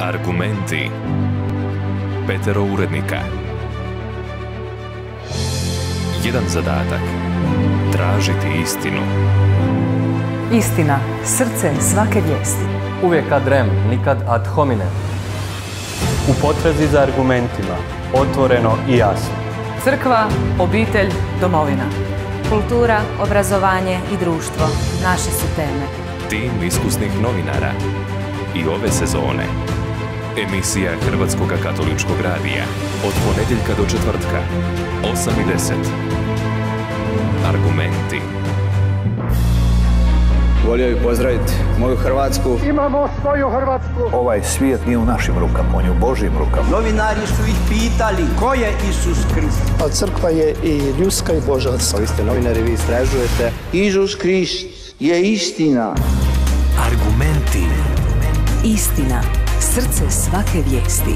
Argumenti. Petero urednika. Jedan zadatak. Tražiti istinu. Istina, srce svake vijesti. Uvijek ad rem, nikad ad hominem. U potrazi za argumentima, otvoreno i jasno. Crkva, obitelj, domovina. Kultura, obrazovanje i društvo naše su teme. Tim iskusnih novinara. I ove sezone. Emisija Hrvatskog katoličkog radija. Od ponedjeljka do četvrtka. 8:10. Argumenti. Volio bih pozdraviti moju Hrvatsku. Imamo svoju Hrvatsku. Ovaj svijet nije u našim rukama, on je u Božjim rukama. Novinari su ih pitali ko je Isus Krist. A crkva je i ljudska i božanska. Vi ste novinari, vi istražujete. Isus Krist je istina. Argumenti. Istina, srce svake vijesti.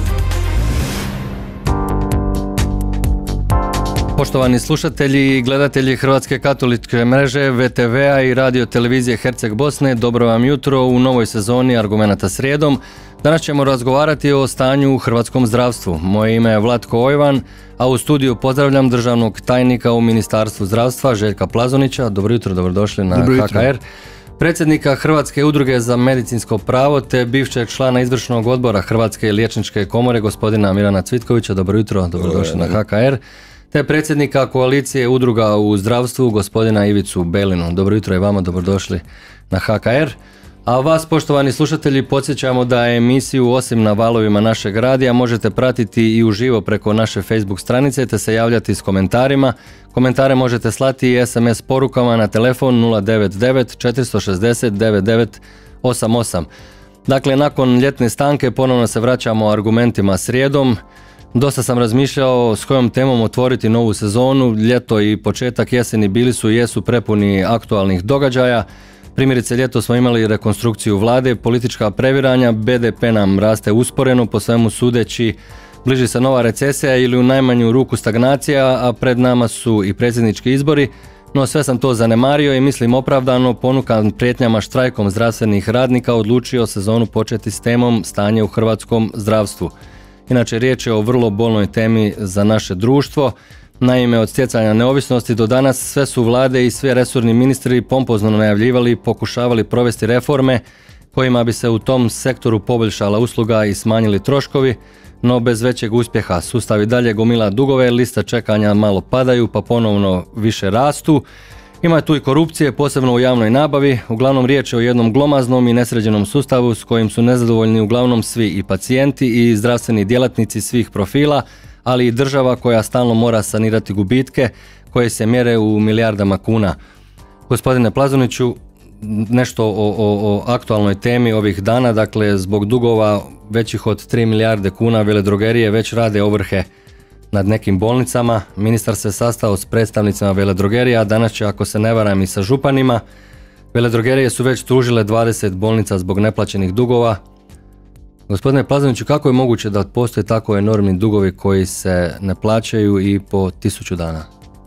Poštovani slušatelji i gledatelji Hrvatske katoličke mreže, VTV-a i radio televizije Herceg Bosne, dobro vam jutro u novoj sezoni Argumenata srijedom. Danas ćemo razgovarati o stanju u hrvatskom zdravstvu. Moje ime je Vlatko Ojvan, a u studiju pozdravljam državnog tajnika u Ministarstvu zdravstva Željka Plazonića. Dobro jutro, dobrodošli na HKR. Predsjednika Hrvatske udruge za medicinsko pravo te bivšeg člana izvršnog odbora Hrvatske liječničke komore gospodina Mirana Cvitkovića. Dobro jutro, dobrodošli na HKR. Te predsjednika koalicije udruga u zdravstvu gospodina Ivicu Belinu. Dobro jutro i vama, dobrodošli na HKR. A vas, poštovani slušatelji, podsjećamo da emisiju osim na valovima našeg radija možete pratiti i uživo preko naše Facebook stranice te se javljati s komentarima. Komentare možete slati i SMS porukama na telefon 099 460 9988. Dakle, nakon ljetne stanke ponovno se vraćamo argumentima srijedom. Dosta sam razmišljao s kojom temom otvoriti novu sezonu. Ljeto i početak jeseni bili su i jesu prepuni aktualnih događaja. Primjerice, ljeto smo imali rekonstrukciju vlade, politička previranja, BDP nam raste usporeno, po svemu sudeći bliži se nova recesija ili u najmanju ruku stagnacija, a pred nama su i predsjednički izbori. No sve sam to zanemario i mislim opravdano, ponukan prijetnjama štrajkom zdravstvenih radnika, odlučio sezonu početi s temom stanje u hrvatskom zdravstvu. Inače, riječ je o vrlo bolnoj temi za naše društvo. Naime, od stjecanja neovisnosti do danas sve su vlade i svi resorni ministri pompozno najavljivali i pokušavali provesti reforme kojima bi se u tom sektoru poboljšala usluga i smanjili troškovi, no bez većeg uspjeha. Sustav i dalje gomila dugove, liste čekanja malo padaju pa ponovno više rastu. Ima tu i korupcije, posebno u javnoj nabavi. Uglavnom riječ je o jednom glomaznom i nesređenom sustavu s kojim su nezadovoljni uglavnom svi, i pacijenti i zdravstveni djelatnici svih profila, ali i država koja stalno mora sanirati gubitke koje se mjere u milijardama kuna. Gospodine Plazoniću, nešto o aktualnoj temi ovih dana. Dakle, zbog dugova većih od 3 milijarde kuna veledrogerije već rade ovrhe nad nekim bolnicama. Ministar se sastao s predstavnicima veledrogerija, a danas će, ako se ne varam, i sa županima. Veledrogerije su već tužile 20 bolnica zbog neplaćenih dugova. Gospodine Plazoniću, kako je moguće da postoje tako enormni dugovi koji se ne plaćaju i po 1000 dana?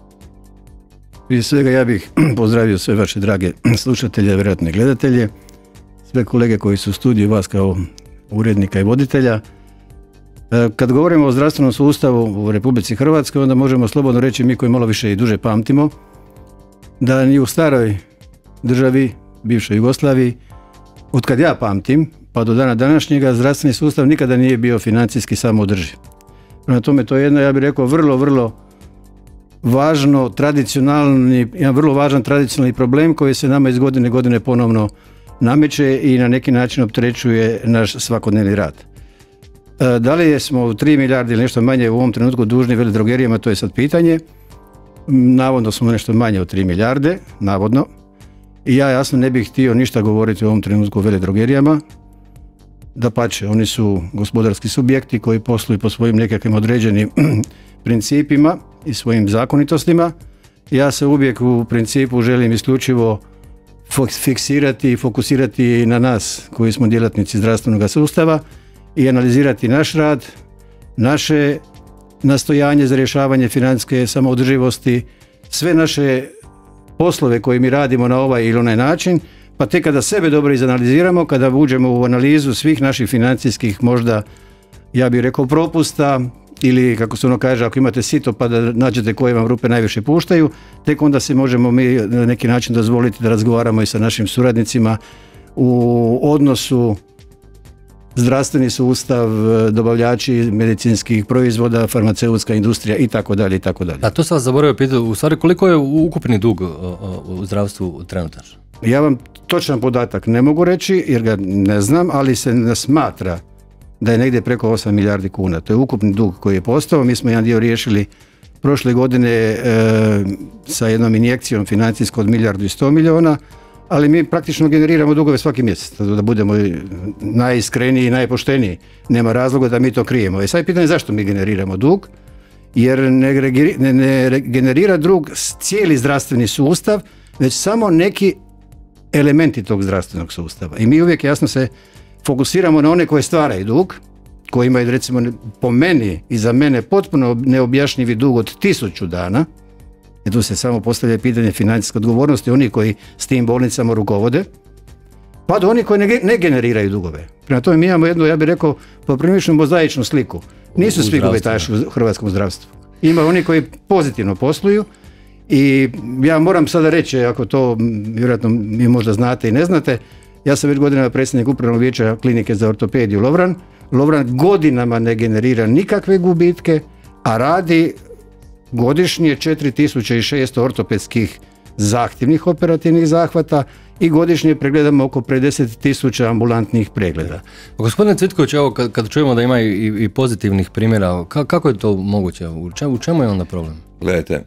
Prije svega ja bih pozdravio sve vaše drage slušatelje, vjerojatno i gledatelje, sve kolege koji su u studiju, vas kao urednika i voditelja. Kad govorimo o zdravstvenom sustavu u Republici Hrvatskoj, onda možemo slobodno reći, mi koji malo više i duže pamtimo, da ni u staroj državi, bivšoj Jugoslaviji, otkad ja pamtim, pa do dana današnjega, zdravstveni sustav nikada nije bio financijski samoodrživ. Prema tome, to je jedno, ja bih rekao, vrlo važno, jedan vrlo važan tradicionalni problem koji se nama iz godine u godine ponovno nameće i na neki način opterećuje naš svakodnevni rad. Da li smo 3 milijarde ili nešto manje u ovom trenutku dužni veledrogerijama, to je sad pitanje. Navodno smo nešto manje od 3 milijarde, navodno. I ja jasno ne bih htio ništa govoriti u ovom trenutku o veledrogerijama. Dapače, oni su gospodarski subjekti koji posluju po svojim nekakvim određenim principima i svojim zakonitostima. Ja se uvijek u principu želim isključivo fiksirati i fokusirati na nas koji smo djelatnici zdravstvenog sustava i analizirati naš rad, naše nastojanje za rješavanje financijske samoodrživosti, sve naše poslove koje mi radimo na ovaj ili onaj način, pa tek kada sebe dobro izanaliziramo, kada uđemo u analizu svih naših financijskih možda, ja bih rekao, propusta, ili kako se ono kaže, ako imate sito pa da nađete koje vam rupe najviše puštaju, tek onda si možemo mi na neki način dozvoliti da razgovaramo i sa našim suradnicima u odnosu zdravstveni sustav, dobavljači medicinskih proizvoda, farmaceutska industrija i tako dalje i tako dalje. A to sam vas zaboravio pitati, u stvari koliko je ukupni dug u zdravstvu trenutačno? Ja vam točan podatak ne mogu reći jer ga ne znam, ali se ne smatra da je negdje preko 8 milijardi kuna. To je ukupni dug koji je postao. Mi smo jedan dio riješili prošle godine sa jednom injekcijom financijskom od 1,1 milijardu, ali mi praktično generiramo dugove svaki mjesec, da budemo najiskreniji i najpošteniji. Nema razloga da mi to krijemo. I sad je pitanje zašto mi generiramo dug, jer ne generira dug cijeli zdravstveni sustav, već samo neki elementi tog zdravstvenog sustava. I mi uvijek jasno se fokusiramo na one koje stvaraju dug, koji imaju recimo po meni i za mene potpuno neobjašnjivi dug od 1000 dana, i tu se samo postavlja pitanje financijske odgovornosti oni koji s tim bolnicama rukovode, pa do oni koji ne generiraju dugove. Prema tome mi imamo jednu, ja bih rekao, poprilično mozaičnu sliku. Nisu svi gubitaši u hrvatskom zdravstvu. Ima oni koji pozitivno posluju i ja moram sada reći, ako to vjerojatno mi možda znate i ne znate, ja sam već godinama predsjednik upravnog vijeća klinike za ortopediju Lovran. Lovran godinama ne generira nikakve gubitke, a radi godišnje 4600 ortopedskih zahtjevnih operativnih zahvata i godišnje pregledamo oko 50.000 ambulantnih pregleda. Gospodine Cvitković, evo kad čujemo da ima i pozitivnih primjera, kako je to moguće? U čemu je onda problem? Gledajte,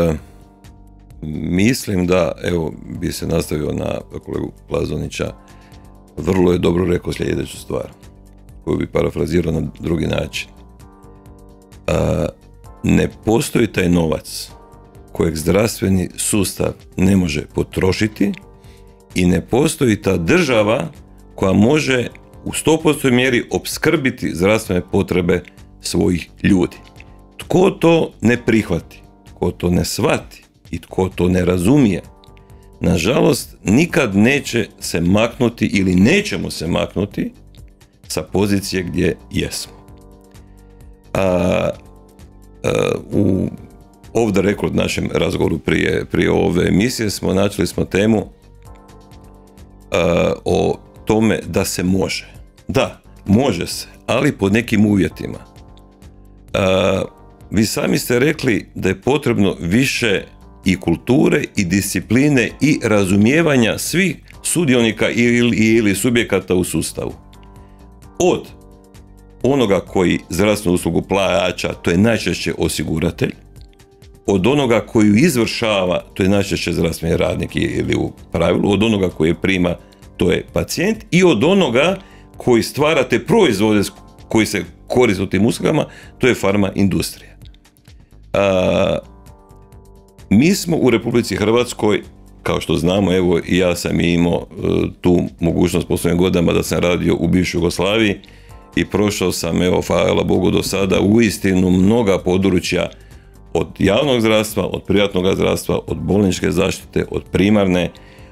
mislim da, evo, bi se nastavio na kolegu Plazonića, vrlo je dobro rekao sljedeću stvar, koju bi parafrazirao na drugi način. Ne postoji taj novac kojeg zdravstveni sustav ne može potrošiti i ne postoji ta država koja može u 100% mjeri opskrbiti zdravstvene potrebe svojih ljudi. Tko to ne prihvati, tko to ne shvati i tko to ne razumije, nažalost nikad neće se maknuti ili nećemo se maknuti sa pozicije gdje jesmo. U off the record našem razgovoru prije ove emisije načeli smo temu o tome da se može. Da, može se, ali pod nekim uvjetima. Vi sami ste rekli da je potrebno više i kulture i discipline i razumijevanja svih sudionika ili subjekata u sustavu. Od onoga koji zdravstvenu uslugu plaća, to je najčešće osiguratelj, od onoga koji ju izvršava, to je najčešće zdravstveni radnik ili u pravilu, od onoga koji je prima, to je pacijent, i od onoga koji stvara te proizvode koji se koriste u tim uslugama, to je farma industrija. Mi smo u Republici Hrvatskoj, kao što znamo, evo i ja sam imao tu mogućnost po svojim godinama da sam radio u bivšoj Jugoslaviji i prošao sam, evo, hvala Bogu, do sada uistinu mnoga područja od javnog zdravstva, od privatnog zdravstva, od bolničke zaštite, od primarne,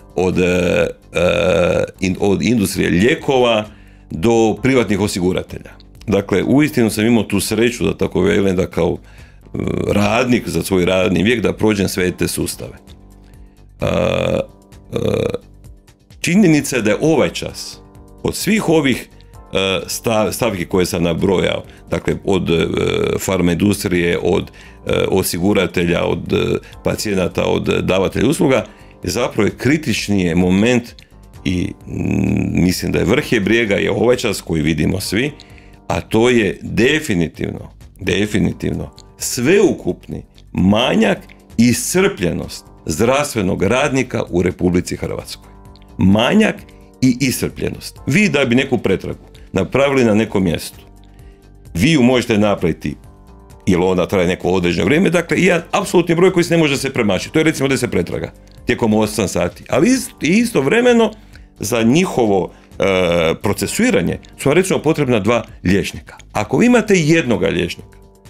od industrije lijekova do privatnih osiguratelja. Dakle, uistinu sam imao tu sreću, da tako velim, da kao radnik za svoj radni vijek da prođem sve te sustave. Činjenica je da je ovaj čas od svih ovih stavki koje sam nabrojao, dakle od farma industrije, od osiguratelja, od pacijenata, od davatelja usluga, zapravo je kritični moment i mislim da je vrh je brijega je ovaj čas koji vidimo svi, a to je definitivno sveukupni manjak i iscrpljenost zdravstvenog radnika u Republici Hrvatskoj. Manjak i iscrpljenost. Vi da bi neku pretragu napravili na nekom mjestu, vi ju možete napraviti jer ona traje neko određeno vrijeme, dakle i apsolutni broj koji se ne može se premašiti. To je recimo 10 pretraga tijekom 8 sati. Ali istovremeno za njihovo procesuiranje su vam recimo potrebna 2 liječnika. Ako vi imate jednoga liječnika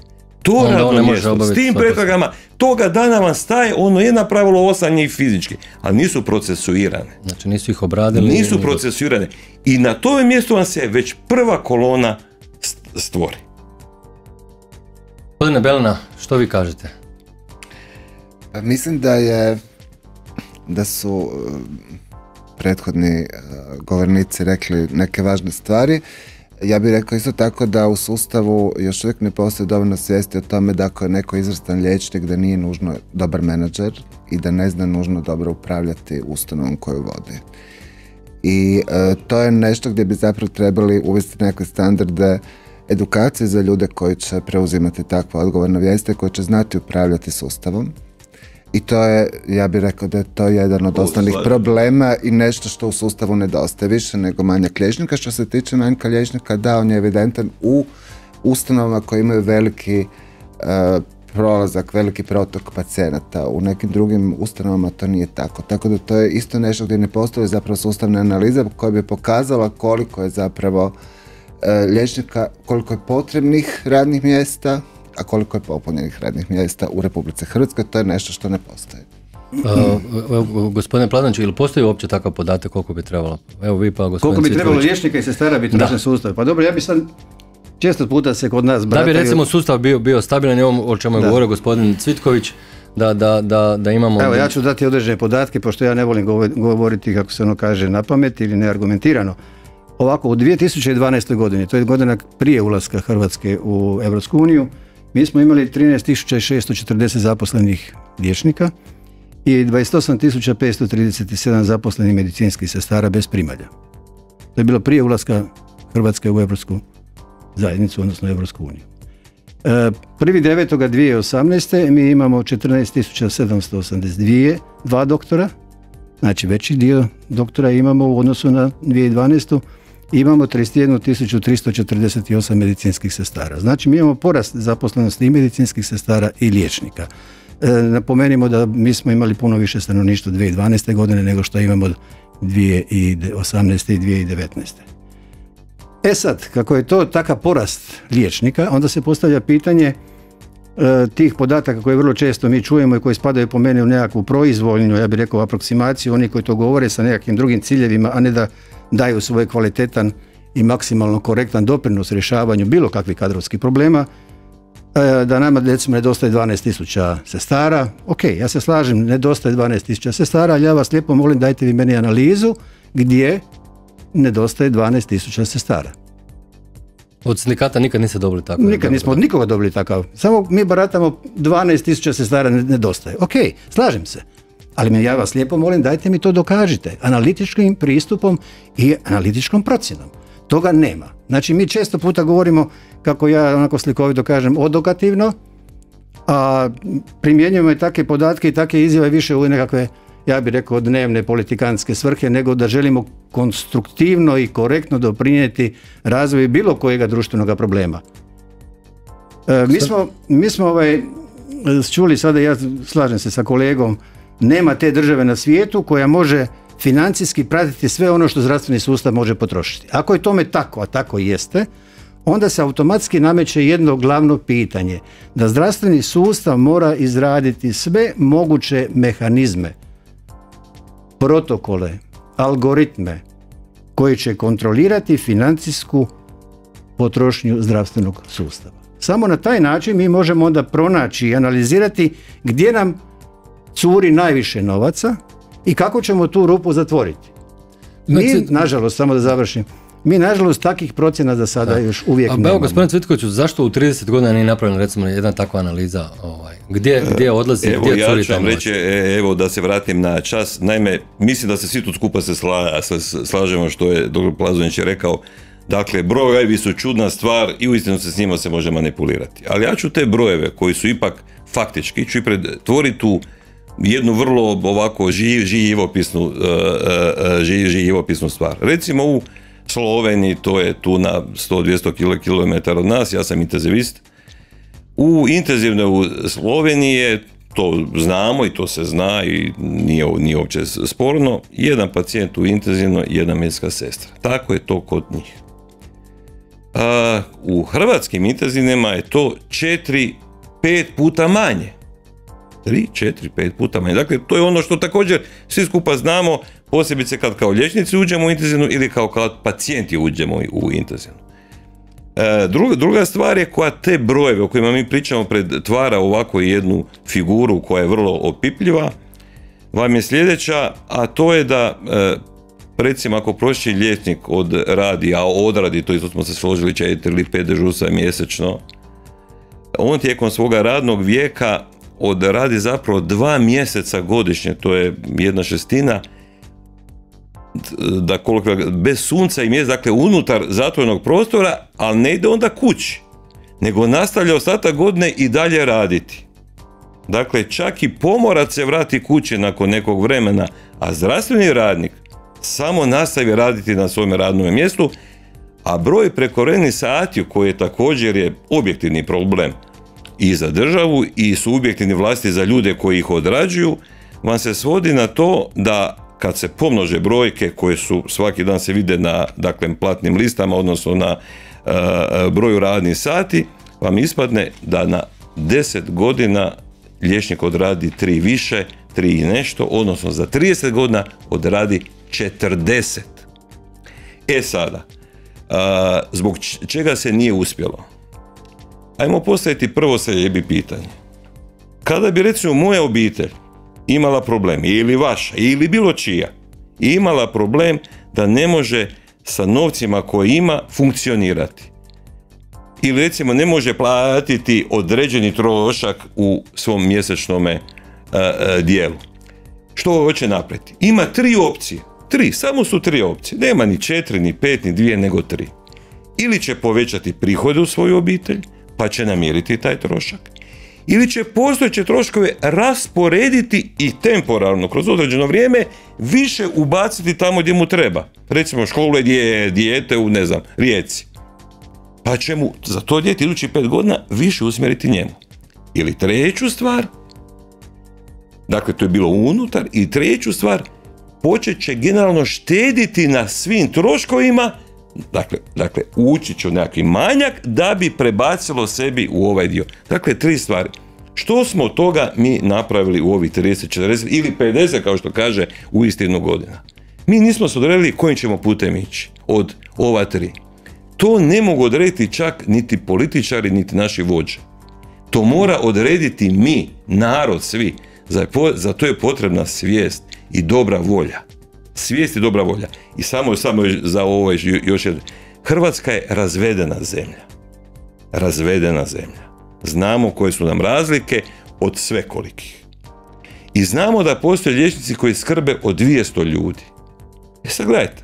To radno mjesto, s tim pretragama, toga dana vam staje, ono je napravilo 8 njih fizički, ali nisu procesuirane. Znači nisu ih obradili. Nisu procesuirane. I na tome mjestu vam se već prva kolona stvori. Gospodine Belina, što vi kažete? Mislim da su prethodni govornici rekli neke važne stvari. Ja bih rekao isto tako da u sustavu još uvijek ne postoji dovoljno svijesti o tome da ako je neko izvrstan liječnik da nije nužno dobar menadžer i da ne zna nužno dobro upravljati ustanovom koju vodi. I to je nešto gdje bi zapravo trebali uvesti neke standarde edukacije za ljude koji će preuzimati takva odgovorna mjesta, koji će znati upravljati sustavom. I to je, ja bih rekao da je to jedan od osnovnih problema i nešto što u sustavu nedostaje više nego manjak liječnika. Što se tiče manjka liječnika, da, on je evidentan u ustanovama koje imaju veliki prolazak, veliki protok pacijenata. U nekim drugim ustanovama to nije tako. Tako da to je isto nešto gdje ne postoji zapravo sustavna analiza koja bi pokazala koliko je zapravo liječnika, koliko je potrebnih radnih mjesta, a koliko je popunjenih radnih mjesta u Republici Hrvatskoj. To je nešto što ne postoji. Gospodine Pladančić, ili postoji uopće takav podatak koliko bi trebalo? Evo vi pa gospodin koliko bi trebalo Cvitković. liječnika i sestara biti u našem sustavu? Pa dobro, ja bi sad često puta se kod nas Da bi recimo sustav bio stabilan i ovo o čemu je govorio gospodin Cvitković, da imamo... Evo, ja ću dati određene podatke, pošto ja ne volim govoriti, kako se ono kaže, na pamet ili neargumentirano. Ovako, u 2012. godini, to je godina prije ulaska Hrvatske u Europsku uniju, mi smo imali 13.640 zaposlenih liječnika i 28.537 zaposlenih medicinskih sestara bez primalja. To je bilo prije ulaska Hrvatske u Europsku zajednicu, odnosno Europsku uniju. 1.9.2018. mi imamo 14.782 doktora, znači veći dio doktora imamo u odnosu na 2012. I imamo 31.348 medicinskih sestara. Znači mi imamo porast zaposlenosti i medicinskih sestara i liječnika. Napomenimo da mi smo imali puno više stanovništva 2012. godine nego što imamo 2018. i 2019. E sad, kako je to takav porast liječnika, onda se postavlja pitanje tih podataka koje vrlo često mi čujemo i koji spadaju po meni u nekakvu proizvoljnu, ja bih rekao, aproksimaciju, oni koji to govore sa nekakvim drugim ciljevima, a ne da daju svoj kvalitetan i maksimalno korektan doprinos rješavanju bilo kakvih kadrovskih problema, da nama recimo nedostaje 12.000 sestara. Ok, ja se slažem, nedostaje 12.000 sestara, ali ja vas lijepo molim, dajte vi meni analizu gdje nedostaje 12.000 sestara. Od sindikata nikad niste dobili tako? Nikad nismo od nikoga dobili takav. Samo mi baratamo 12.000 sestara nedostaje. Ok, slažem se. Ali ja vas lijepo molim, dajte mi to dokažite. Analitičkim pristupom i analitičkom procjenom. Toga nema. Znači mi često puta govorimo, kako ja onako slikovito kažem, odokativno, a primjenjujemo i takve podatke i takve izjave više u nekakve, ja bih rekao, dnevne politikantske svrhe, nego da želimo konstruktivno i korektno doprinijeti razvoju bilo kojega društvenog problema. Mi smo čuli sada, ja slažem se sa kolegom, nema te države na svijetu koja može financijski pratiti sve ono što zdravstveni sustav može potrošiti. Ako je tome tako, a tako jeste, onda se automatski nameće jedno glavno pitanje, da zdravstveni sustav mora izraditi sve moguće mehanizme, protokole, algoritme koji će kontrolirati financijsku potrošnju zdravstvenog sustava. Samo na taj način mi možemo onda pronaći i analizirati gdje nam curi najviše novaca i kako ćemo tu rupu zatvoriti. Mi, nažalost, samo da završim, mi nažalost takvih procjena za sada još uvijek nemamo. Evo, gospodine Cvitkoviću, zašto u 30 godina nije napravljena recimo jedna takva analiza? Gdje odlazi, gdje curi ja ću vam novac? reći, evo da se vratim na čas. Naime, mislim da se svi tu skupa slažemo što je dr. Plazonić je rekao. Dakle, brojevi su čudna stvar i uistinu se s njima se može manipulirati. Ali ja ću te brojeve koji su ipak faktički, ću i pretvoriti u jednu vrlo ovako živopisnu stvar. Recimo u Sloveniji, to je tu na 100-200 km od nas, ja sam intenzivist. U intenzivnoj u Sloveniji je, to znamo i to se zna i nije uopće sporno, jedan pacijent u intenzivnoj, jedna medicinska sestra. Tako je to kod njih. U hrvatskim intenzivnima je to 4 5 puta manje. 3, 4, 5 puta manje. Dakle, to je ono što također svi skupa znamo, posebice kad kao liječnici uđemo u intenzivnu ili kao pacijenti uđemo u intenzivnu. Druga stvar je koja te brojeve o kojima mi pričamo pretvara ovako jednu figuru koja je vrlo opipljiva, vam je sljedeća, a to je da recimo ako prosječni liječnik odradi, to isto smo se složili 4 ili 5 dežurstva mjesečno, on tijekom svoga radnog vijeka odradi zapravo 2 mjeseca godišnje, to je 1/6, da koliko, bez sunca i mjesec, dakle unutar zatvorenog prostora, ali ne ide onda kući, nego nastavlja ostatak godine i dalje raditi. Dakle, čak i pomorac se vrati kući nakon nekog vremena, a zdravstveni radnik samo nastavi raditi na svom radnom mjestu, a broj prekovremenih sati, koji je također je objektivni problem i za državu i subjektivni vlasti za ljude koji ih odrađuju, vam se svodi na to da kad se pomnože brojke koje su svaki dan se vide na platnim listama, odnosno na broju radnih sati, vam ispadne da na 10 godina liječnik odradi 3 više, 3 i nešto, odnosno za 30 godina odradi 40. Sada, zbog čega se nije uspjelo? Ajmo postaviti prvo sebi pitanje. Kada bi recimo moja obitelj imala problem, ili vaša, ili bilo čija, imala problem da ne može sa novcima koje ima funkcionirati, ili recimo ne može platiti određeni trošak u svom mjesečnome dijelu, što hoće napraviti? Ima 3 opcije. 3, samo su 3 opcije. Nema ni 4, ni 5, ni 2, nego 3. Ili će povećati prihode u svoju obitelj, pa će namiriti taj trošak, ili će postojeće troškove rasporediti i temporalno, kroz određeno vrijeme, više ubaciti tamo gdje mu treba. Recimo školuje dijete u, Rijeci. Pa će mu za to dijete idući 5 godina više usmjeriti njemu. Ili treću stvar, dakle to je bilo unutar, i treću stvar, počet će generalno štediti na svim troškovima, dakle ući će u nekakvi manjak da bi prebacilo sebi u ovaj dio. Dakle, 3 stvari. Što smo od toga mi napravili u ovih 30, 40 ili 50, kao što kaže, uistinu godina? Mi nismo se odredili kojim ćemo putem ići od ova 3. To ne mogu odrediti čak niti političari, niti naši vođe. To mora odrediti mi, narod, svi. Za to je potrebna svijest i dobra volja. Svijest i dobra volja. I samo za ovo još jedno. Hrvatska je razvedena zemlja. Razvedena zemlja. Znamo koje su nam razlike od svekolikih. I znamo da postoje liječnici koji skrbe o 200 ljudi. Sad gledajte.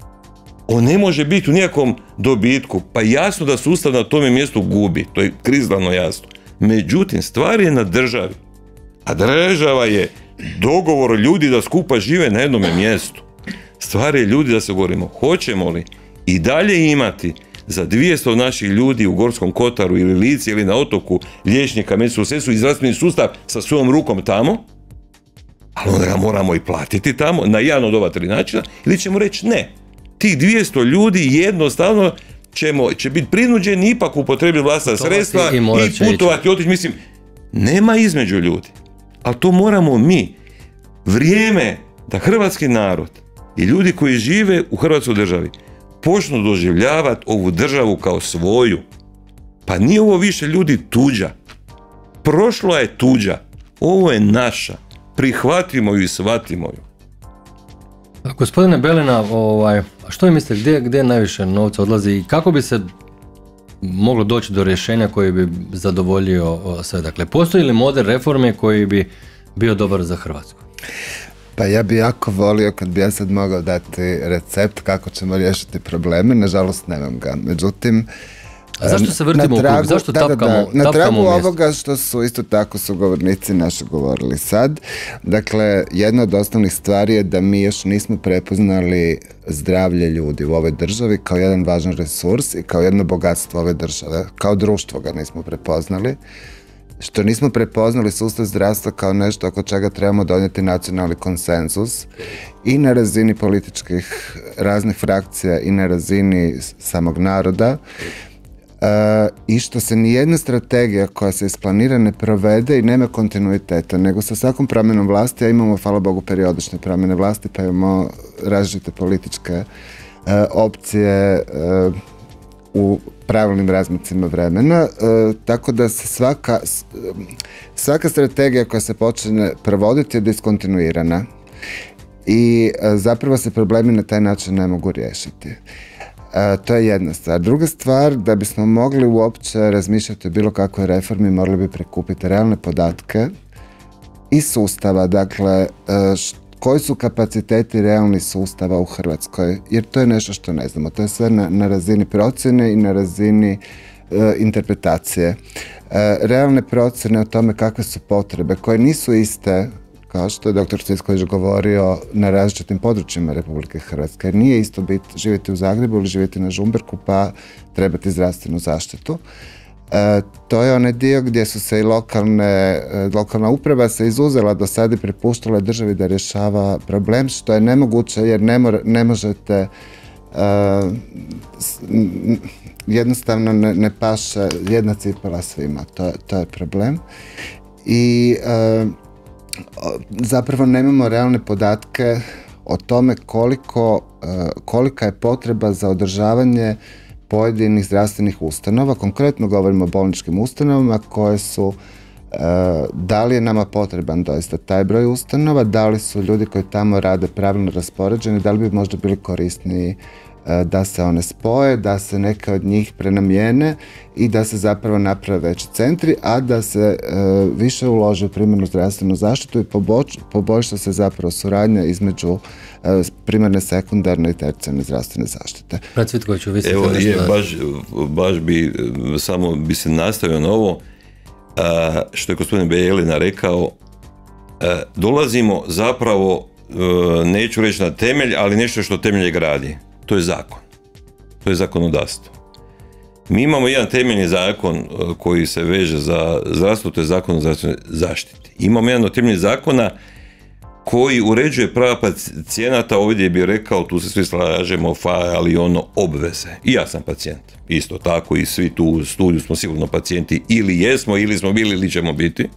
On ne može biti u nijakom dobitku. Pa jasno da sustav na tome mjestu gubi. To je krizlano jasno. Međutim, stvar je na državi. A država je dogovor ljudi da skupa žive na jednome mjestu. Stvar je ljudi da se govorimo, hoćemo li i dalje imati za 200 naših ljudi u Gorskom Kotaru ili Lici ili na otoku liječnika, medicinsku sestru i zdravstveni sustav sa svojom rukom tamo, ali onda ga moramo i platiti tamo na jedan od ova 3 načina, ili ćemo reći ne. Tih 200 ljudi jednostavno će biti prinuđeni ipak upotrebiti vlastna sredstva i putovati, otići. Mislim, nema između ljudi. Ali to moramo mi. Vrijeme da hrvatski narod i ljudi koji žive u Hrvatskoj državi počnu doživljavati ovu državu kao svoju. Pa nije ovo više ljudi tuđa. Prošlo je tuđa. Ovo je naša. Prihvatimo ju i shvatimo ju. Gospodine Belina, što vi mislite, gdje najviše novca odlazi i kako bi se moglo doći do rješenja koji bi zadovoljio sve? Dakle, postoji li model reforme koji bi bio dobar za Hrvatsku? Pa ja bi jako volio kad bi ja sad mogao dati recept kako ćemo riješiti probleme, nažalost nemam ga. Međutim, a zašto se vrtimo u krug? Zašto tapkamo na tragu ovoga što su isto tako sugovornici naši govorili sad. Dakle, jedna od osnovnih stvari je da mi još nismo prepoznali zdravlje ljudi u ovoj državi kao jedan važan resurs i kao jedno bogatstvo ove države. Kao društvo ga nismo prepoznali. Što nismo prepoznali sustav zdravstva kao nešto oko čega trebamo donijeti nacionalni konsenzus i na razini političkih raznih frakcija i na razini samog naroda. i što se nijedna strategija koja se isplanira ne provede i nema kontinuiteta, nego sa svakom promjenom vlasti, a imamo, hvala Bogu, periodične promjene vlasti, pa imamo različite političke opcije u pravilnim razmacima vremena, tako da se svaka strategija koja se počne provoditi je diskontinuirana i zapravo se problemi na taj način ne mogu riješiti. To je jedna stvar. Druga stvar, da bismo mogli uopće razmišljati o bilo kakvoj reformi, morali bi prikupiti realne podatke iz sustava, dakle, koji su kapaciteti realnih sustava u Hrvatskoj, jer to je nešto što ne znamo. To je sve na razini procjene i na razini interpretacije. Realne procjene o tome kakve su potrebe, koje nisu iste, kao što je dr. Cvitković govorio, na različitim područjima Republike Hrvatske. Jer nije isto živjeti u Zagrebu ili živjeti na Žumberku pa trebati zdravstvenu zaštitu. To je onaj dio gdje su se i lokalna uprava se izuzela do sada i prepuštala državi da rješava problem, što je nemoguće jer ne možete jednostavno ne paše jedna cipela svima. To je problem. I zapravo nemamo realne podatke o tome kolika je potreba za održavanje pojedinih zdravstvenih ustanova. Konkretno govorimo o bolničkim ustanovama koje su, da li je nama potreban doista taj broj ustanova, da li su ljudi koji tamo rade pravilno raspoređeni, da li bi možda bili korisniji da se one spoje, da se neke od njih prenamijene i da se zapravo naprave veći centri, a da se više uloži u primarnu zdravstvenu zaštitu i poboljša se zapravo suradnja između primarne, sekundarne i tercijarne zdravstvene zaštite. Evo, baš bi samo bi se nastavio na ovo što je gospodin Bejelina rekao. Dolazimo zapravo, neću reći na temelj, ali nešto što temelje gradi. To je zakon. To je zakonodavstvo. Mi imamo jedan temeljni zakon koji se veže za zdravstvo, to je zakon o zdravstvenoj zaštiti. Imamo jedan od temeljnih zakona koji uređuje prava pacijenata, ovdje bih rekao, tu se svi slažemo, ali ono obveze. I ja sam pacijent, isto tako, i svi tu u studiju smo sigurno pacijenti, ili jesmo, ili smo bili, ili ćemo biti.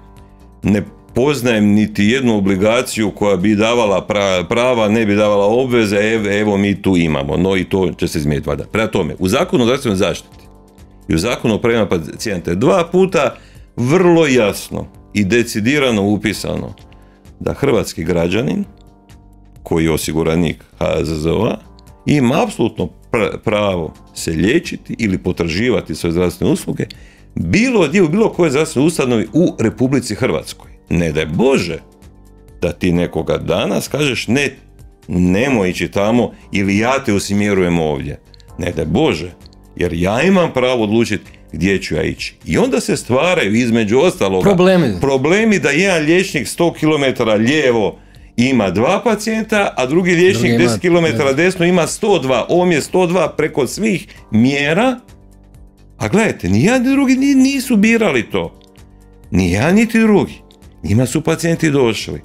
Ne poznajem niti jednu obligaciju koja bi davala prava, ne bi davala obveze, evo mi tu imamo, no i to će se izmijeniti valjda. Prema tome, u zakonu o zdravstvenoj zaštiti i u zakonu o pravima pacijenta 2 puta vrlo jasno i decidirano upisano da hrvatski građanin, koji je osiguranik HZZO-a, ima apsolutno pravo se liječiti ili potraživati svoje zdravstvene usluge u bilo kojoj zdravstvenoj ustanovi u Republici Hrvatskoj. Ne daj Bože da ti nekoga danas kažeš nemoj ići tamo ili ja te usmjerujem ovdje. Ne daj Bože, jer ja imam pravo odlučiti gdje ću ja ići. I onda se stvaraju između ostaloga problemi da jedan liječnik 100 km lijevo ima 2 pacijenta, a drugi liječnik 10 km desno ima 102. On je 102 preko svih mjera. A gledajte, ni jedan ni drugi nisu birali to. Ni jedan niti drugi. Njima su pacijenti došli.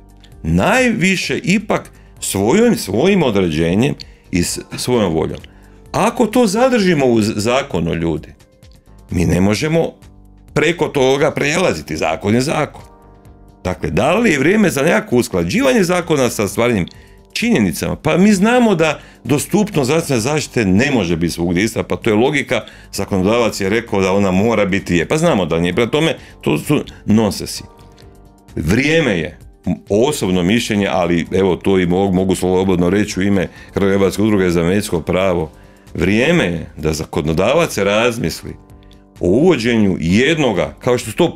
Najviše ipak svojim određenjem i svojom voljom. Ako to zadržimo u zakonu, ljudi, mi ne možemo preko toga prelaziti. Zakon je zakon. Dakle, da li je vrijeme za nekako usklađivanje zakona sa stvarnim činjenicama? Pa mi znamo da dostupnost zdravstvene zaštite ne može biti svugdje ista, pa to je logika. Zakonodavac je rekao da ona mora biti pa znamo da nije. Prema tome, to su nonsesi. Vrijeme je, osobno mišljenje, ali evo to i mogu slobodno reći u ime Hrvatske udruge za medicinsko pravo, vrijeme je da zakonodavac razmisli o uvođenju jednoga, kao što su to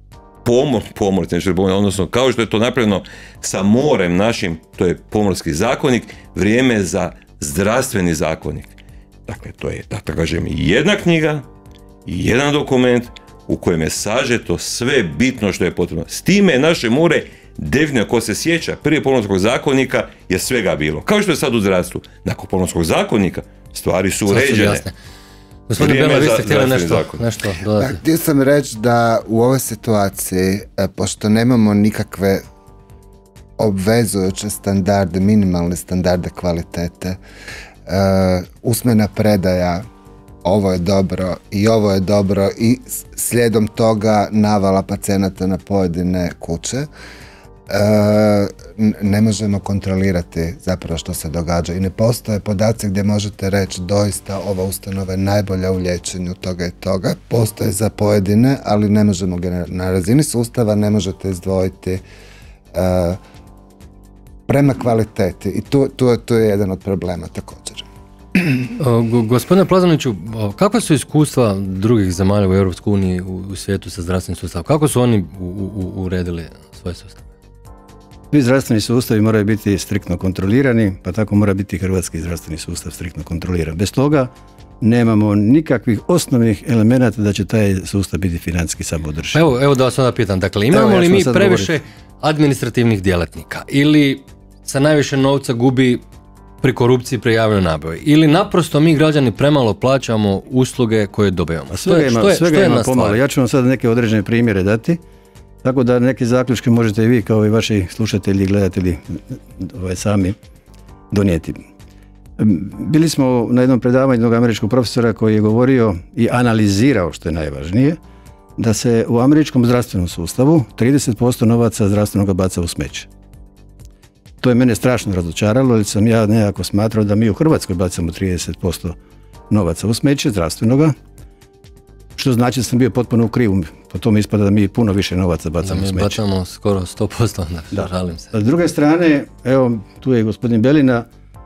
pomorci, odnosno kao što je to napravljeno sa morem našim, to je pomorski zakonik, vrijeme je za zdravstveni zakonik. Dakle, to je, da kažem, jedna knjiga i jedan dokument u kojem je sažeto sve bitno što je potrebno. S time je naše more definitivno, ko se sjeća, prije pomorskog zakonika je svega bilo. Kao što je sad u zdravstvu. Nakon pomorskog zakonika stvari su uređene. Gospodin Bela, vi ste htjeli nešto dodati? Htio sam reći da u ovoj situaciji, pošto nemamo nikakve obvezujuće standarde, minimalne standarde kvalitete, usmena predaja ovo je dobro i ovo je dobro i slijedom toga navala pacijenata na pojedine kuće, ne možemo kontrolirati zapravo što se događa i ne postoje podaci gdje možete reći doista ova ustanova je najbolja u liječenju toga i toga. Postoje za pojedine, ali ne možemo na razini sustava ne možete izdvojiti prema kvaliteti i tu je jedan od problema također. Gospodine Plazoniću, kakva su iskustva drugih zemalja u EU u svijetu sa zdravstvenim sustavom? Kako su oni uredili svoj sustav? Svi zdravstveni sustavi moraju biti striktno kontrolirani, pa tako mora biti hrvatski zdravstveni sustav striktno kontroliran. Bez toga nemamo nikakvih osnovnih elemenata da će taj sustav biti financijski samoodrživ. Evo da vas onda pitam, dakle imamo li mi previše administrativnih djelatnika ili sa najviše novca gubi pri korupciji, pri javnoj nabavi ili naprosto mi građani premalo plaćamo usluge koje dobijamo? Svega ima pomalo. Ja ću vam sad neke određene primjere dati, tako da neke zaključke možete i vi kao i vaši slušatelji i gledatelji sami donijeti. Bili smo na jednom predavanju jednog američkog profesora koji je govorio i analizirao, što je najvažnije, da se u američkom zdravstvenom sustavu 30% novaca zdravstvenoga baca u smeće. To je mene strašno razočaralo, jer sam ja nekako smatrao da mi u Hrvatskoj bacamo 30% novaca u smeće zdravstvenoga, što znači da sam bio potpuno u krivu. Po tome ispada da mi puno više novaca bacamo u smeće. Da mi bacamo skoro 100%, da žalim se. S druge strane, evo, tu je gospodin Belina,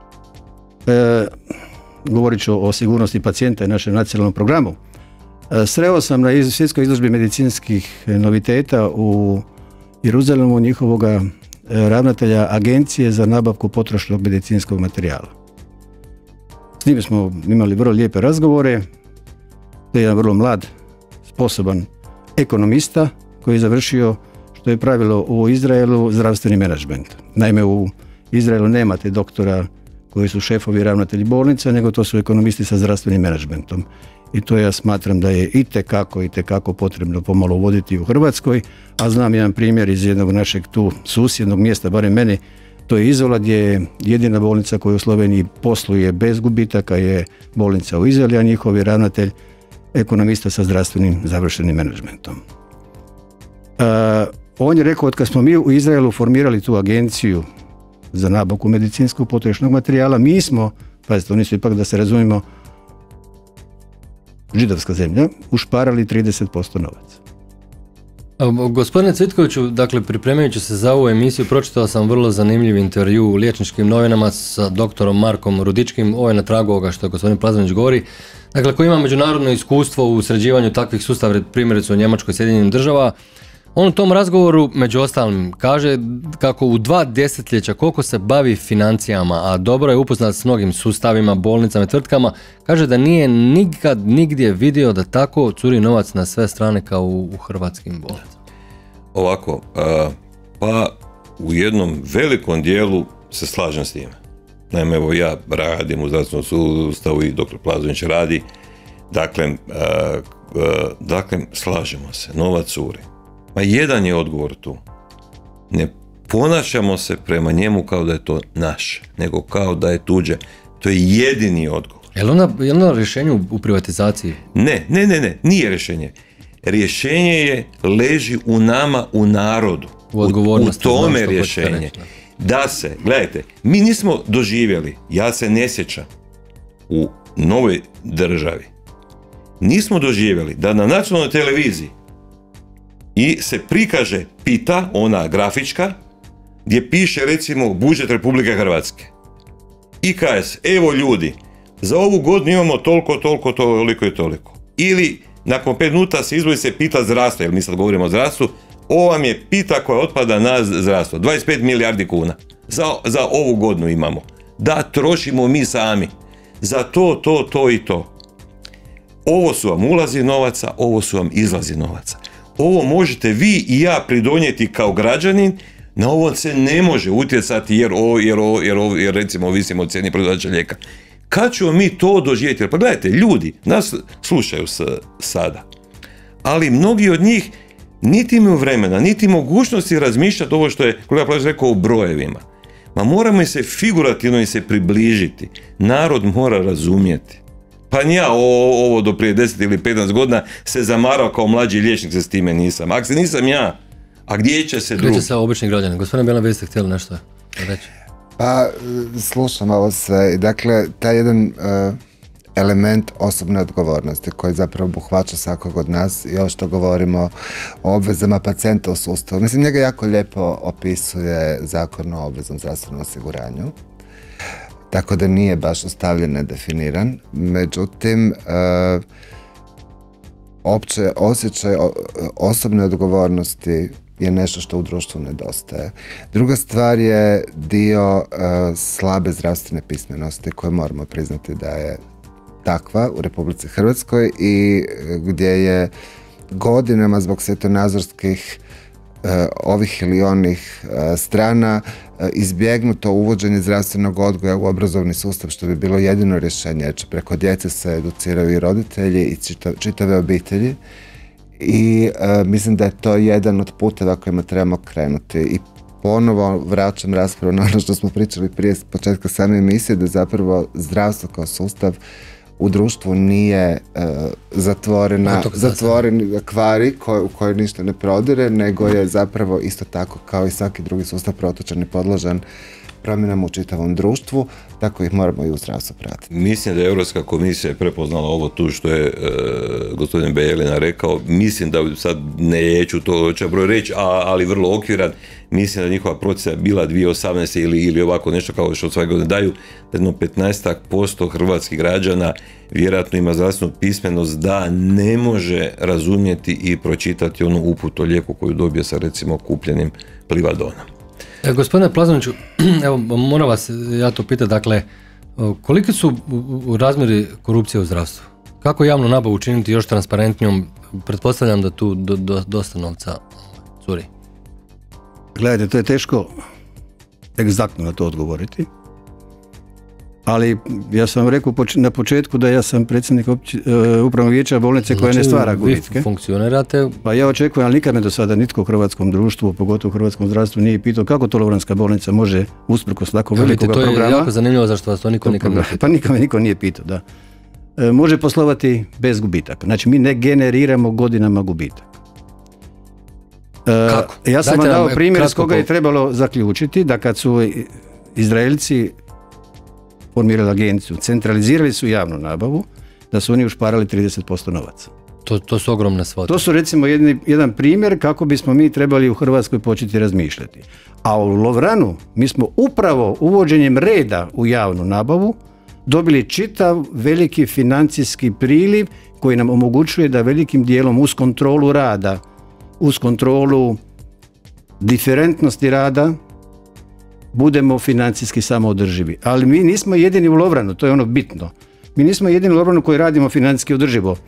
govorit ću o sigurnosti pacijenta i našem nacionalnom programu. Sreo sam na svjetskoj izložbi medicinskih noviteta u Jeruzalemu njihovoga ravnatelja Agencije za nabavku potrošnog medicinskog materijala. S njime smo imali vrlo lijepe razgovore. To je jedan vrlo mlad, sposoban ekonomista koji je završio, što je pravilo u Izraelu, zdravstveni menadžment. Naime, u Izraelu nemate doktora koji su šefovi i ravnatelji bolnica, nego to su ekonomisti sa zdravstvenim menadžmentom. I to ja smatram da je itekako potrebno pomalo uvoditi u Hrvatskoj, a znam jedan primjer iz jednog našeg tu susjednog mjesta, barem meni, to je Izola, gdje je jedina bolnica koja u Sloveniji posluje bez gubitaka je bolnica u Izoli, a njihov je ravnatelj ekonomista sa zdravstvenim završenim menadžmentom. On je rekao, od kad smo mi u Izraelu formirali tu agenciju za nabavku medicinskog potrošnog materijala, mi smo, pazite, oni su ipak, da se razumijemo, židovska zemlja, ušparali 30% novaca. Gospodine Cvitkoviću, dakle, pripremajući se za ovu emisiju, pročitao sam vrlo zanimljiv intervju u Liječničkim novinama sa doktorom Markom Rudičkim. Ovo je na tragu ovoga što je gospodin Plazonić govori. Dakle, koji ima međunarodno iskustvo u sređivanju takvih sustava, primjerice u Njemačkoj i Sjedinjenim državama. On u tom razgovoru, među ostalim, kaže kako u 2 desetljeća koliko se bavi financijama, a dobro je upoznat s mnogim sustavima, bolnicama i tvrtkama, kaže da nije nikad nigdje vidio da tako curi novac na sve strane kao u hrvatskim bolnicama. Ovako, pa u jednom velikom dijelu se slažem s time. Naime, evo ja radim u zdravstvenom sustavu i dr. Plazonić radi. Dakle, slažemo se, novac curi. Ma jedan je odgovor tu. Ne ponašamo se prema njemu kao da je to naše, nego kao da je tuđe. To je jedini odgovor. Je li ono rješenje u privatizaciji? Ne, nije rješenje. Rješenje leži u nama, u narodu. U tome rješenje. Da se, gledajte, mi nismo doživjeli, ja se ne sjećam, u novoj državi, nismo doživjeli da na nacionalnoj televiziji i se prikaže pita, ona grafička, gdje piše recimo budžet Republike Hrvatske. I kaže se, evo ljudi, za ovu godinu imamo toliko i toliko. Ili nakon 5 minuta se izvoji se pita zdravstvo, jer mi sad govorimo o zdravstvu, ovo vam je pita koja otpada na zdravstvo. 25 milijardi kuna. Za ovu godinu imamo. Da trošimo mi sami. Za to i to. Ovo su vam ulazi novaca, ovo su vam izlazi novaca. Ovo možete vi i ja pridonijeti kao građanin, na ovo se ne može utjecati jer recimo ovisimo o cijeni proizvođača lijeka. Kad ćemo mi to doživjeti? Pa gledajte, ljudi nas slušaju sada, ali mnogi od njih niti imaju vremena, niti mogućnosti razmišljati ovo što je kolega Plaž rekao o brojevima. Ma moramo se figurativno se približiti. Narod mora razumjeti. Pa ja ovo do prije 10 ili 15 godina se zamarao kao mlađi liječnik, se s time nisam. Ako se nisam ja, a gdje će se drugi? Gdje će se obični građani? Gospodine Bela, vi ste htjeli nešto reći? Pa, slušam ovo sve. Dakle, taj jedan element osobne odgovornosti koji zapravo obuhvaća svakog od nas i ovo što govorimo o obvezama pacijenta u sustavu. Mislim, njega jako lijepo opisuje Zakon o obveznom zdravstvenom osiguranju. Tako da nije baš ostavljen nedefiniran. Međutim, opće osjećaj osobne odgovornosti je nešto što u društvu nedostaje. Druga stvar je dio slabe zdravstvene pismenosti koje moramo priznati da je takva u Republici Hrvatskoj i gdje je godinama zbog svjetonazorskih ovih ili onih strana izbjegnuto uvođenje zdravstvenog odgoja u obrazovni sustav, što bi bilo jedino rješenje, jer će preko djece se educiraju i roditelji i čitave obitelji i mislim da je to jedan od puteva kojima trebamo krenuti. I ponovo vraćam raspravu na ono što smo pričali prije početka same emisije, da zapravo zdravstvo kao sustav u društvu nije zatvoren akvarij u kojoj ništa ne prodire, nego je zapravo isto tako kao i svaki drugi sustav protočan i podložan promjenama u čitavom društvu, tako ih moramo i u zdravstvu pratiti. Mislim da je Europska komisija prepoznala ovo tu što je gospodin Bejelina rekao. Mislim da sad neću to broj reći, ali vrlo okviran. Mislim da njihova procjena bila 2018. ili ovako nešto kao što svake godine daju, da jedno 15% hrvatskih građana vjerojatno ima zdravstvenu pismenost da ne može razumjeti i pročitati onu uputu o lijeku koju dobije sa recimo kupljenim Plivadonom. Gospodine Plazoniću, evo moram vas ja to pitati, dakle, koliki su razmjeri korupcije u zdravstvu? Kako javnu nabavu učiniti još transparentnijom? Pretpostavljam da tu dosta novca curi. Gledajte, to je teško egzaktno na to odgovoriti, ali ja sam vam rekao na početku da ja sam predsjednik upravnog vijeća bolnice koja ne stvara gubitke. Vi funkcionirate? Pa ja očekujem, ali nikad me do sada nitko u hrvatskom društvu, pogotovo u hrvatskom zdravstvu, nije pitao kako to Lovranska bolnica može usprkos tako velikog programa. To je jako zanimljivo zašto vas to niko nikad ne pitao. Pa niko nije pitao, da. Može poslovati bez gubitaka. Znači mi ne generiramo godinama gubitak. Kako? Ja sam vam dao primjer s koga je trebalo zaključiti da kad su Izraelci formirali agenciju, centralizirali su javnu nabavu, da su oni ušparali 30% novaca. To su ogromne svote. To su recimo jedan primjer kako bismo mi trebali u Hrvatskoj početi razmišljati. A u Lovranu mi smo upravo uvođenjem reda u javnu nabavu dobili čitav veliki financijski priliv koji nam omogućuje da velikim dijelom uz kontrolu rada, uz kontrolu diferentnosti rada, budemo financijski samoodrživi. Ali mi nismo jedini u Lovranu, to je ono bitno. Mi nismo jedini u Lovranu koji radimo financijski održivo.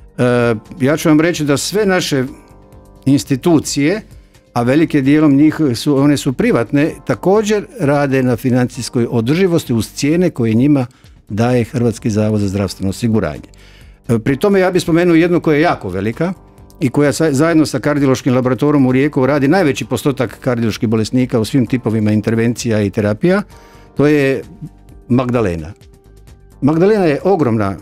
Ja ću vam reći da sve naše institucije, a velike dijelom njih one su privatne, također rade na financijskoj održivosti uz cijene koje njima daje Hrvatski zavod za zdravstveno osiguranje. Pri tome ja bih spomenuo jednu koja je jako velika i koja zajedno sa kardiološkim laboratorijom u Rijeku radi najveći postotak kardioloških bolesnika u svim tipovima intervencija i terapija, to je Magdalena. Magdalena je ogromna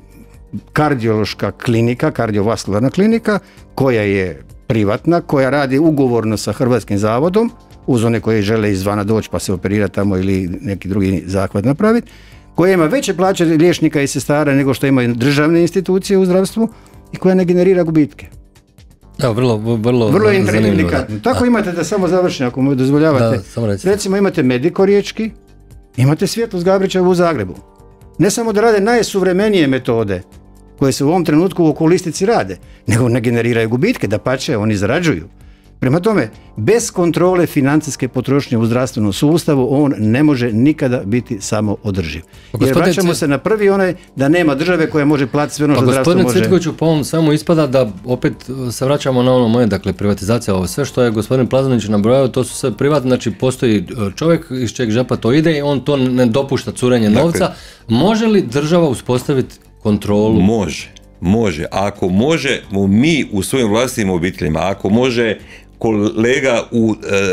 kardiološka klinika, kardiovaskularna klinika, koja je privatna, koja radi ugovorno sa Hrvatskim zavodom, uz one koji žele izvana doći pa se operirati tamo ili neki drugi zahvat napraviti, koja ima veće plaće liječnika i sestara nego što imaju državne institucije u zdravstvu i koja ne generira gubitke. Da, vrlo zanimljivo. Tako imate, da samo završim ako mu dozvoljavate. Recimo imate Mediko riječki, imate Svjetlost Gabrićevu u Zagrebu. Ne samo da rade najsuvremenije metode koje se u ovom trenutku u okulistici rade, nego ne generiraju gubitke, dapače, oni zarađuju. Prema tome, bez kontrole financijske potrošnje u zdravstvenom sustavu on ne može nikada biti samo održiv. Jer vraćamo se na prvi onaj da nema države koja može platiti sve ono što zdravstvo može. Gospodine Cvitkoviću, po ovom samo ispada da opet se vraćamo na ono moje, dakle privatizacija, ovo sve što je gospodin Plazonić nabrojao, to su sve privatne, znači postoji čovjek iz čeg džepa to ide i on to ne dopušta curenje novca. Može li država uspostaviti kontrolu? Može. Ako možemo mi u svojim vlastitim obiteljima, ako može kolega u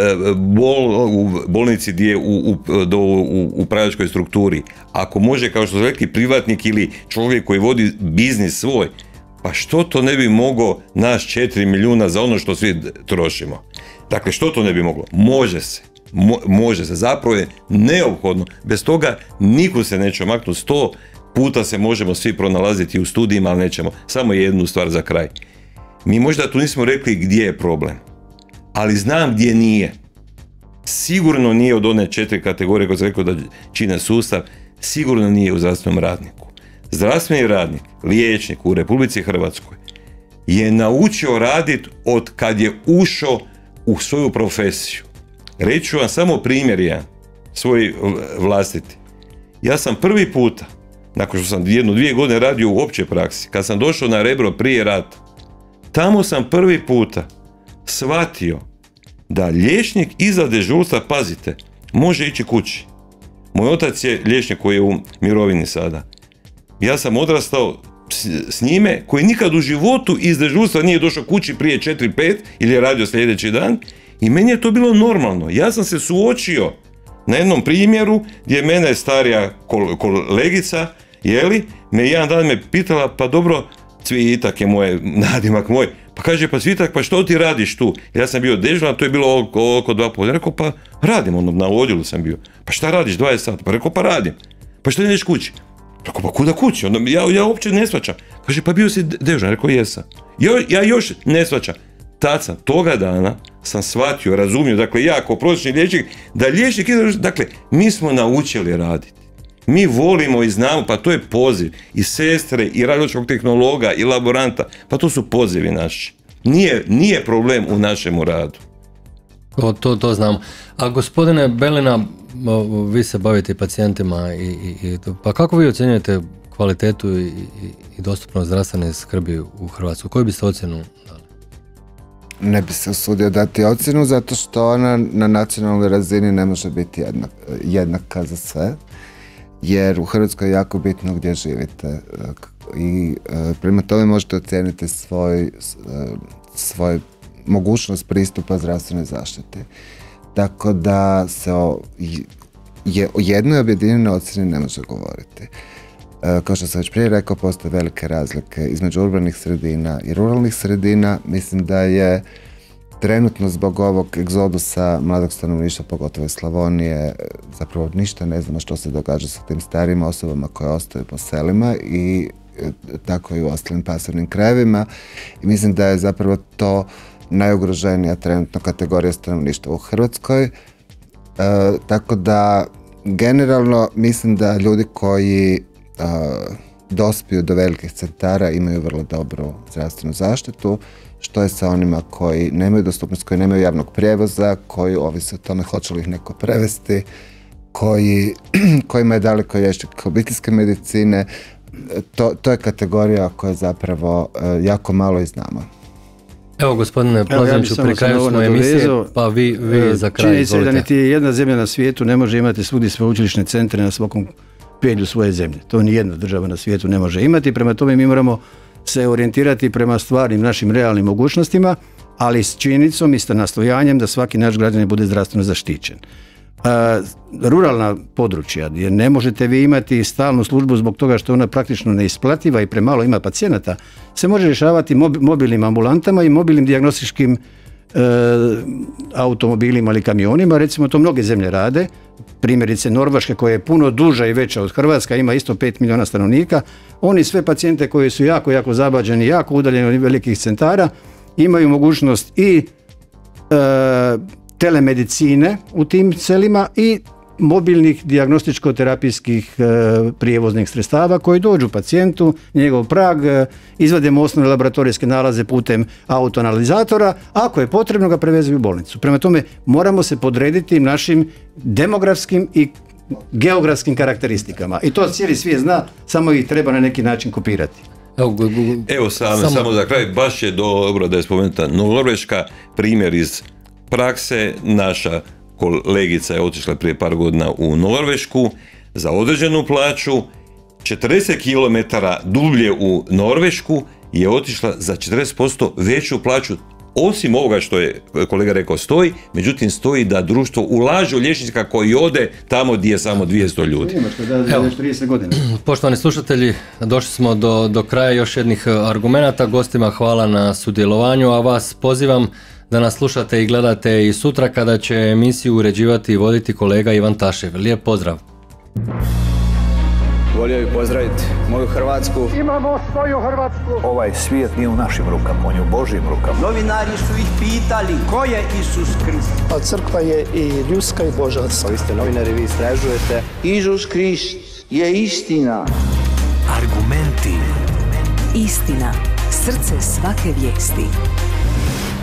bolnici gdje je u upravljačkoj strukturi, ako može, kao što su rekli, privatnik ili čovjek koji vodi biznis svoj, pa što to ne bi mogao naš 4 milijuna za ono što svi trošimo? Dakle, što to ne bi moglo? Može se. Može se. Zapravo je neophodno. Bez toga niko se neće maknuti. 100 puta se možemo svi pronalaziti u studijima, ali nećemo. Samo jednu stvar za kraj. Mi možda tu nismo rekli gdje je problem, ali znam gdje nije. Sigurno nije od one 4 kategorije koje sam rekao da čine sustav, sigurno nije u zdravstvenom radniku. Zdravstveni radnik, liječnik u Republici Hrvatskoj je naučio raditi od kad je ušao u svoju profesiju. Reći ću vam samo primjer jedan, svoj vlastiti. Ja sam prvi puta, nakon što sam 1-2 godine radio u općoj praksi, kad sam došao na Rebro prije rata, tamo sam prvi puta shvatio da liječnik iza dežurstva, pazite, može ići kući. Moj otac je liječnik koji je u mirovini sada. Ja sam odrastao s njime, koji nikad u životu iz dežurstva nije došao kući prije 4-5 ili je radio sljedeći dan, i meni je to bilo normalno. Ja sam se suočio na jednom primjeru gdje mene starija kolegica, me jedan dan me pitala, pa dobro, Cvitak je moj nadimak moj, pa kaže, pa Cvitak, pa što ti radiš tu? Ja sam bio dežuran, to je bilo oko 2:30. Rekao, pa radim, na odjelu sam bio. Pa šta radiš 20 sata? Pa rekao, pa radim. Pa što ne ideš kući? Rekao, pa kuda kući? Onda ja uopće ne shvaćam. Kaže, pa bio si dežuran. Rekao, jesam. Ja još ne shvaćam. Tad sam, toga dana sam shvatio, razumio, dakle ja kao prosječni liječnik, da liječnik, dakle, mi smo naučili raditi. Mi volimo i znamo, pa to je poziv. I sestre, i radiološkog tehnologa, i laboranta, pa to su pozivi naši. Nije problem u našemu radu. To znam. A gospodine Belina, vi se bavite pacijentima, pa kako vi ocjenjujete kvalitetu i dostupnost zdravstvene skrbi u Hrvatskoj? Koju biste ocjenu dali? Ne bi se usudio dati ocjenu, zato što ona na nacionalnoj razini ne može biti jednaka za sve, jer u Hrvatskoj je jako bitno gdje živite i prema tome možete ocijeniti svoj mogućnost pristupa zdravstvenoj zaštiti. Tako da se o jednoj objedinjenoj ocjeni ne može govoriti. Kao što sam već prije rekao, postoje velike razlike između urbanih sredina i ruralnih sredina. Mislim da je trenutno zbog ovog egzodusa mladog stanovništva, pogotovo iz Slavonije, zapravo ništa ne znamo što se događa sa tim starijim osobama koje ostaju po selima i tako i u ostalim pasivnim krajevima. I mislim da je zapravo to najugroženija trenutno kategorija stanovništva u Hrvatskoj. Tako da generalno mislim da ljudi koji dospiju do velikih centara imaju vrlo dobru zdravstvenu zaštitu. Što je sa onima koji nemaju dostupnost, koji nemaju javnog prijevoza, koji ovise o tome hoće li ih neko prevesti, kojima je daleko liječnik obiteljske medicine. To je kategorija koja zapravo jako malo i znamo. Evo gospodine Plazoniću, pri kraju smo emisije, pa vi za kraj izvolite. Čini se da niti jedna zemlja na svijetu ne može imati svugdje sveučilišne centre na svakom pedlju svoje zemlje. To ni jedna država na svijetu ne može imati, prema tome mi moramo se orijentirati prema stvarnim našim realnim mogućnostima, ali s činjenicom i s nastojanjem da svaki naš građanin bude zdravstveno zaštićen. Ruralna područja gdje ne možete vi imati stalnu službu zbog toga što je ona praktično neisplativa i premalo ima pacijenata, se može rješavati mobilnim ambulantama i mobilnim dijagnostičkim automobilima ili kamionima. Recimo to mnoge zemlje rade, primjerice Norveška koja je puno duža i veća od Hrvatska, ima isto 5 milijuna stanovnika. Oni sve pacijente koji su jako zabađeni, jako udaljeni od velikih centara imaju mogućnost i telemedicine u tim selima i mobilnih dijagnostičko-terapijskih prijevoznih sredstava koji dođu pacijentu, njegov prag, izvadimo osnovne laboratorijske nalaze putem autoanalizatora, ako je potrebno ga prevezu u bolnicu. Prema tome moramo se podrediti našim demografskim i geografskim karakteristikama i to cijeli svijet zna, samo ih treba na neki način kopirati. Evo samo za kraj, baš je dobro da je spomenuta Norveška, primjer iz prakse. Naša kolegica je otišla prije par godina u Norvešku za određenu plaću, 40 km dublje u Norvešku je otišla za 40% veću plaću osim ovoga što je kolega rekao stoji, međutim stoji da društvo ulaže u liječnika koji ode tamo gdje je samo 200 ljudi. Evo, 30 godina. Poštovani slušatelji, došli smo do kraja još jednih argumenata. Gostima hvala na sudjelovanju, a vas pozivam da nas slušate i gledate i sutra kada će emisiju uređivati i voditi kolega Ivan Tašev. Lijep pozdrav. Volio bih pozdraviti moju Hrvatsku. Imamo svoju Hrvatsku. Ovaj svijet nije u našim rukama, on je u Božjim rukama. Novinari su ih pitali ko je Isus Krist. A crkva je i ljudska i božanska. Vi ste novinari, vi istražujete. Isus Krist je istina. Argumenti. Istina. Srce svake vijesti.